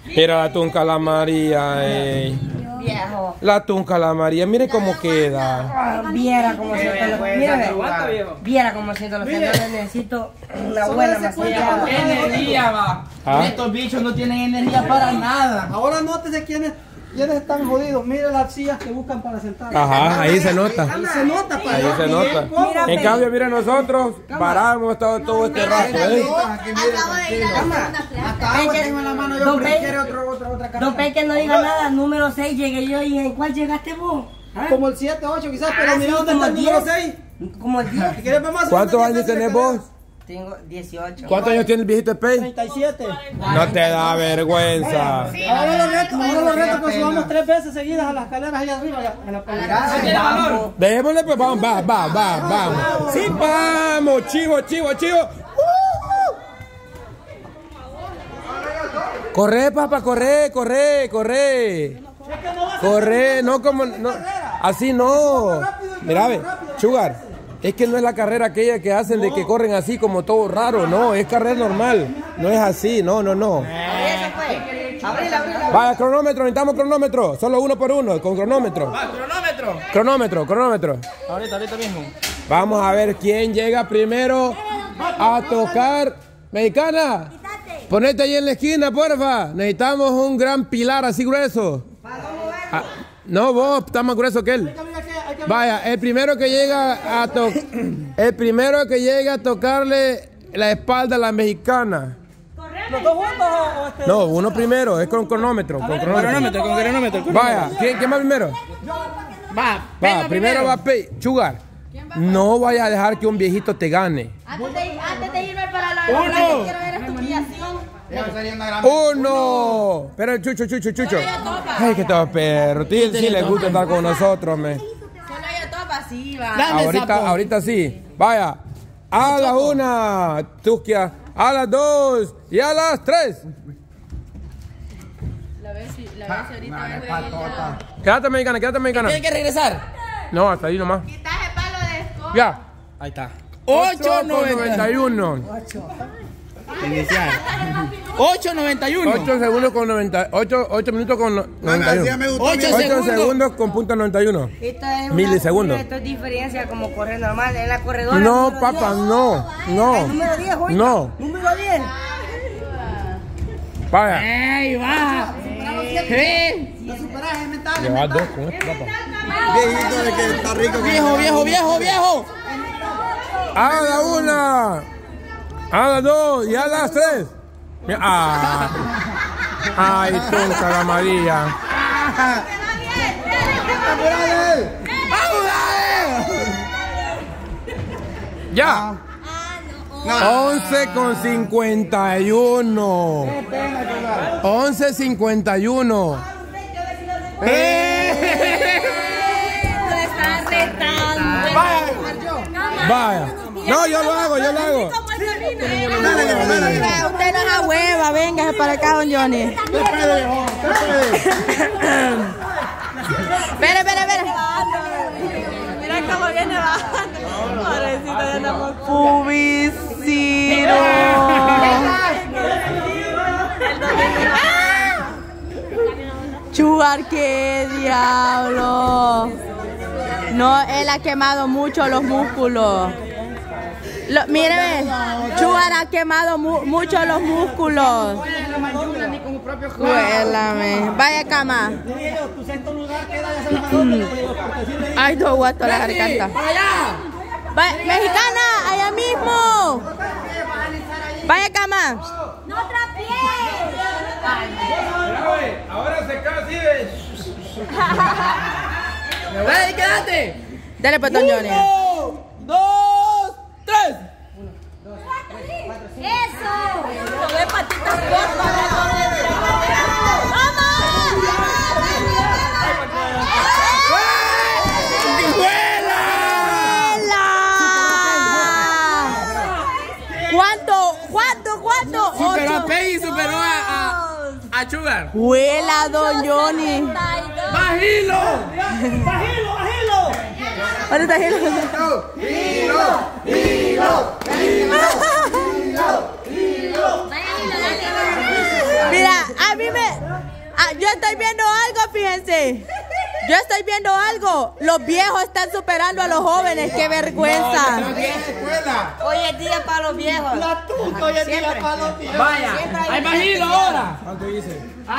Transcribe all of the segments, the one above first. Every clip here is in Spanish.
Mira la tunca la María, Viejo. La tunca la María, mire cómo queda. Viera cómo siento los pies. Viera cómo siento los pies. Necesito una buena masilla. Energía, va. ¿Ah? Estos bichos no tienen energía para nada. Ahora nótese quiénes están jodidos. Mire las sillas que buscan para sentar. Ajá, ahí se nota. Ahí se nota, para Ahí se nota. En cambio, mira nosotros, paramos todo este rato, Acabo de ir a la segunda clase. Hasta agua tengo en la mano yo, pero quiere otra carta. Don Peque no diga nada. Número 6 llegué yo. ¿Y en cuál llegaste vos? Como el 7, 8 quizás, pero mira dónde está el número 6. Como el 10. ¿Quieres ver más? ¿Cuántos años tenés vos? Tengo 18. ¿Cuántos años tiene el viejito Spey? 37. No te da vergüenza. Ahora los retos que subamos 3 veces seguidas a las escaleras allá arriba. En la pelea. Dejémosle, pues vamos. Sí, vamos, chivo. Corre, papá, corre. Corre, no como... No, así no. Mira, ve, Sugar. Es que no es la carrera aquella que hacen de que corren así como todo raro, no, es carrera normal, no es así, no. Vaya, cronómetro, necesitamos cronómetro, solo 1 por 1, con cronómetro. Cronómetro. Ahorita mismo. Vamos a ver quién llega primero a tocar. Mexicana, ponete ahí en la esquina, porfa, necesitamos un gran pilar así grueso. No, vos estás más grueso que él. Vaya, el primero que llega a tocarle la espalda a la mexicana. ¿Los dos juntos o este? No, uno primero, es con cronómetro. Cronómetro. Vaya, ¿quién va primero? Va, primero va Pei. Sugar, no vaya a dejar que un viejito te gane. Antes de irme para la Uno. quiero ver tu humillación. ¡Uno! Pero el Chucho. Ay, que todo perro. Sí le gusta estar con nosotros, me. Solo ella topa, sí, va. Ahorita sí. Vaya. A la 1, Tusquia. A las 2 y a las 3. La ves ahorita. Quédate, mexicana. ¿Tiene que regresar? No, hasta ahí nomás. Quitas el palo de escoba. Ya. Ahí está. 8.91. Iniciar. 8.91. 8 segundos con 90. 8 minutos con 91. 8 segundos con punto 91. Esto es Milisegundos. Esto es diferencia como correr normal en la corredora. No, número papá, 10. no. Número 10, oiga. No. Número 10. Vaya. ¡Ey, baja! Lo superaje mental. Llevas 2 con esto, papá. Viejito de que está rico. Viejo. A la 1. A las 2 y a las 3. Ay, tonta la María. Ya. 11 con 51. 11:51. Vaya. No, yo lo hago. Usted no es hueva, véngase para acá, don Johnny. Espera. Mira cómo viene bajando. Pobrecito, ya andamos. Pubiciro. Chugar, qué diablo. No, él ha quemado mucho los músculos. Mire, Chugar ha quemado mucho los músculos. Cuélame. Vaya cama. Ay, no aguanto la garganta. Mexicana, allá mismo. Vaya cama. No trapié. Ahora se casi. ¡Dale, quédate! Dale, pues, don Johnny. 1, 2, 3. Eso. Todo de patitas cortas. ¡Vamos! ¿Cuánto? Superó a Peggy y superó a Sugar. ¡Huela, don Johnny! ¡Bajilo! Ahorita Gilo. Mira, A mí me... yo estoy viendo algo, fíjense. Yo estoy viendo algo. Los viejos están superando a los jóvenes. ¡Qué vergüenza! Hoy es día para los viejos. La tuca, hoy es día para los viejos. Vaya, hay más hilo ahora. ¿Cuánto dice?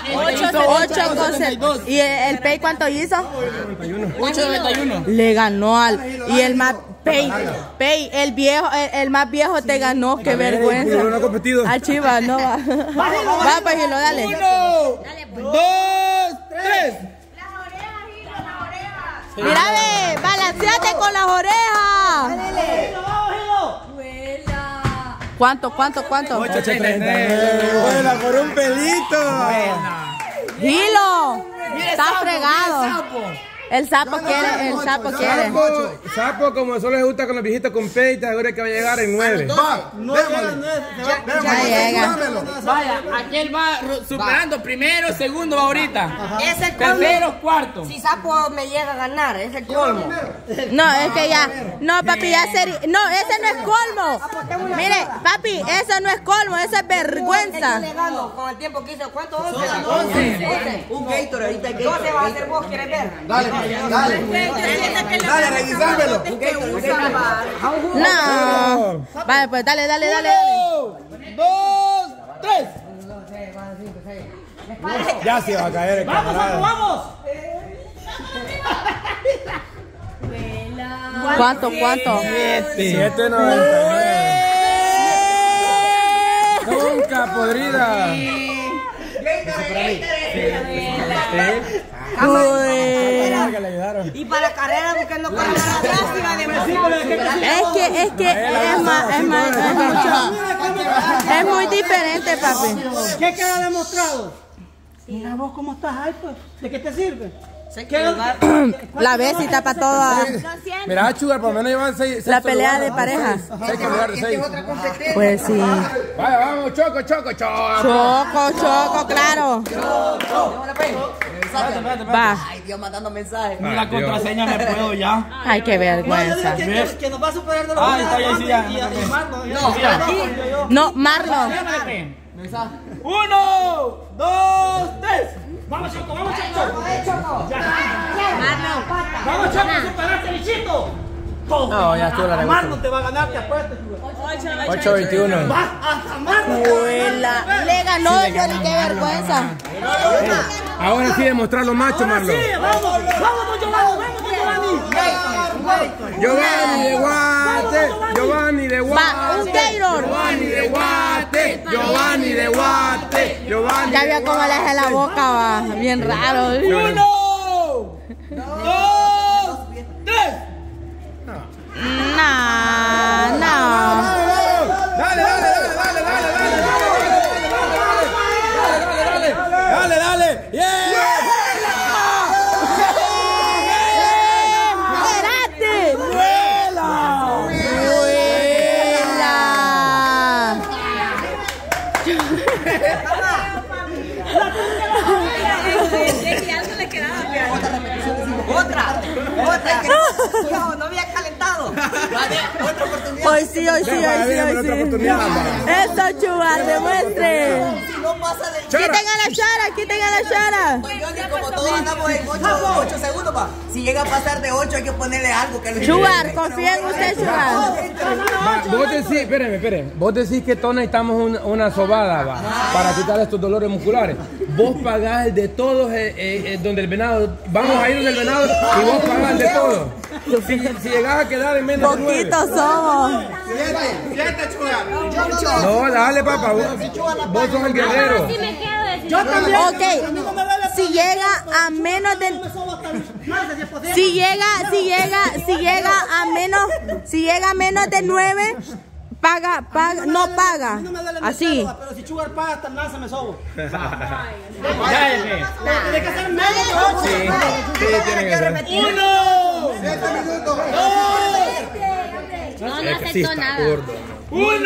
8.72. ¿Y el Pei cuánto hizo? 8.91. Le ganó al... Y el más... Pei, el viejo, el más viejo te ganó. ¡Qué vergüenza! No ha competido. A Chivas, no va. Va, pues, Hilo, dale. 1, 2, 3. Mira, ve, balanceate con las orejas. ¿Cuánto? 8.39. Vuela por un pelito. Hilo, está fregado. El sapo quiere. Sapo, como solo le gusta con los viejitos con peita, ahora que va a llegar en 9. Ya llega. Vaya, aquel va superando primero, segundo va ahorita. Es el colmo. Tercero, cuarto. Si Sapo me llega a ganar, es el colmo. No, es que ya. No, papi, ya sería. No, ese no es colmo. Mire, papi, eso no es colmo, eso es vergüenza. Le gano con el tiempo que hizo. ¿Cuánto? 11. Un Gator, ahorita Gator. 12 va a ser vos, ¿quieres ver? Dale, revisármelo. No. Vale, pues dale. 1, 2, 3. Ya se va a caer el camarada. ¡Vamos! ¿Cuánto? 7.99. Nunca podrida. Y para carrera buscando para la Es que es muy diferente, papi. ¿Qué queda demostrado? Mira vos cómo estás ahí, pues. ¿De qué te sirve? La besita para todas. Mira, Sugar, por lo menos llevan 6. La pelea de pareja. 6 lugar de 6. Pues sí. Vaya, vamos, Choco. Choco, claro. Va. Ay, Dios, mandando mensajes. La contraseña me puedo ya. Ay, qué vergüenza. Que nos va a superar de los Está bien, sí, ya. No, Marlon. 1, 2, 3. Vamos, Choco. Vamos, Choco, superate, bichito. No, ya estuvo la negocio. Marlon te va a ganar, te apuesto. 8.21. Hasta Marlon. Le ganó Johnny, qué vergüenza. Ahora sí demostrar los machos, Marlon. Vamos, Giovanni de Guate. Va, un Gator. Giovanni de Guate. Ya vio cómo le hace la boca, va. Bien raro. 1, 2, 3. No. Dale. ¡Espérate! ¡Vuela! Otra. No había calentado. Hoy sí. Eso, Chugar, demuestre. Quiten a la Shara. Como todos andamos en 8 segundos, pa. Si llega a pasar de 8 hay que ponerle algo que Chugar, confía en usted, Chugar. Vos decís, espérame. Vos decís que todos necesitamos una sobada, va, para quitar estos dolores musculares. Vos pagás el de todos, donde el venado. Vamos a ir donde el venado y vos pagás el de todos. Si llegás a quedar en menos de 9. Poquitos somos. 7, Chugar. No, dale, papá. Vos sos el guerrero. Yo también. Ok. Si llega a menos de... Si llega a menos de 9, no paga. Así. Pero si Chugar paga hasta nada se me sobo. Ya, Tiene que ser menos de 8. Sí, tiene que ser. 1, 2, No aceptó nada. 1, 2,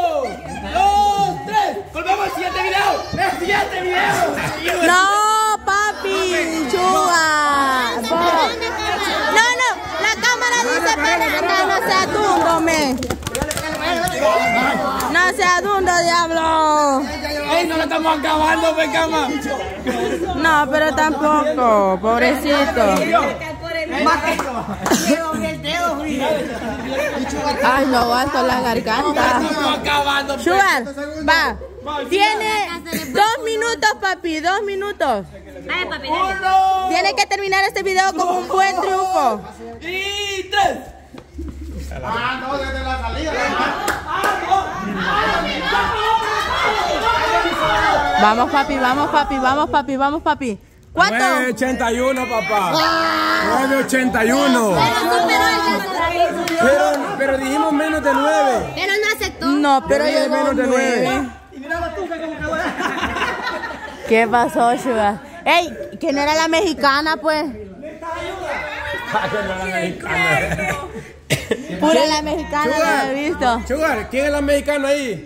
3. Volvemos al siguiente video. No, papi, Chugar. No, la cámara dice espérate, no sea dundo, me. No sea dundo, diablo. ¡Ey, no lo estamos acabando, pecama! No, pero tampoco, pobrecito. Ay, no aguanto la garganta. Estamos acabando, Sugar, va. Tiene 2 minutos, papi, 2 minutos. Ay, papi, Tiene que terminar este video con un buen triunfo. ¡Y 3! No, desde la salida. Vamos, papi, vamos, papi, vamos, papi, vamos, papi. ¿Cuánto? 9.81, papá. 9.81. Pero dijimos menos de 9. Pero no aceptó. No, pero Dije llegó menos de 9. Y mira la tufa como quedó. ¿Qué pasó, Sugar? Ey, que no era la mexicana, pues. Pura la mexicana, no la he visto. Sugar, ¿quién es la mexicana ahí?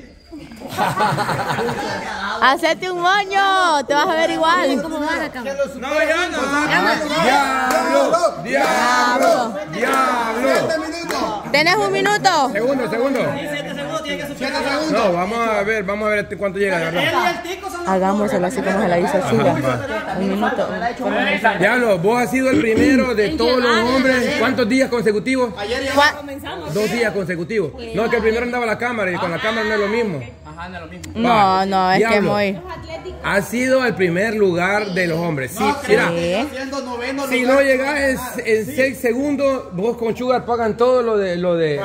Hacete un moño, te vas a ver igual. ¿Cómo vas acá? No, yo no. ¡Diablo! ¡Diablo! ¡Diablo! ¿Tenés un minuto? Segundo. 7 segundos tiene que superar. No, vamos a ver cuánto llega, de Él verdad. y el tico son los Hagámoselo así como se la hizo Sugar. Un minuto. Diablo, vos has sido el primero de todos los hombres. ¿Cuántos días consecutivos? ¿Cuá- 2 días consecutivos. No, es que el primero andaba la cámara y con la cámara no es lo mismo. Ajá, no es lo mismo. No, es que Diablo. muy. Ha sido el primer lugar de los hombres. Sí, mira. Siendo noveno Si no llegas en 6 segundos, vos con Sugar pagan todo lo de.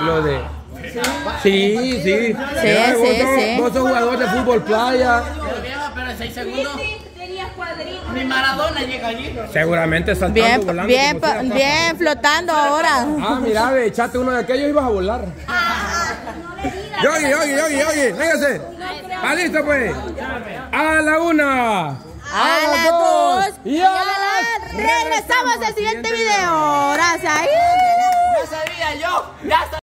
Sí. Mira, sí. Vos sos jugador de fútbol playa. Pero en 6 segundos. Mi Maradona llega allí. Seguramente saltando, Bien, volando. bien, como sea. bien flotando ahora. Ah, mira, ve, echaste uno de aquellos y vas a volar. Yogi, véngase. ¿Está listo, pues? A la una. A las 2. Y Y a a las las. Regresamos al siguiente video. Gracias. Ya sabía yo. Ya sabía.